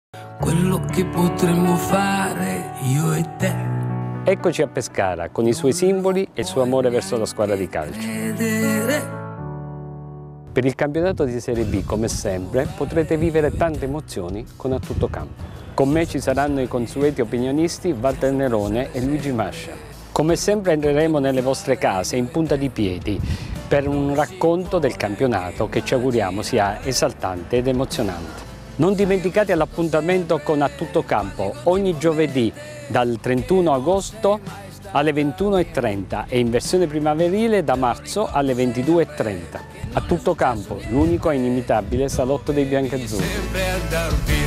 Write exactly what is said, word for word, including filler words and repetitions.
quello che potremmo fare io e te. Eccoci a Pescara con i suoi simboli e il suo amore verso la squadra di calcio. Per il campionato di Serie B, come sempre, potrete vivere tante emozioni con A Tutto Campo. Con me ci saranno i consueti opinionisti Walter Nerone e Luigi Mascia. Come sempre entreremo nelle vostre case in punta di piedi per un racconto del campionato che ci auguriamo sia esaltante ed emozionante. Non dimenticate l'appuntamento con A Tutto Campo ogni giovedì dal trentuno agosto alle ventuno e trenta e in versione primaverile da marzo alle ventidue e trenta. A Tutto Campo, l'unico e inimitabile salotto dei biancazzurri.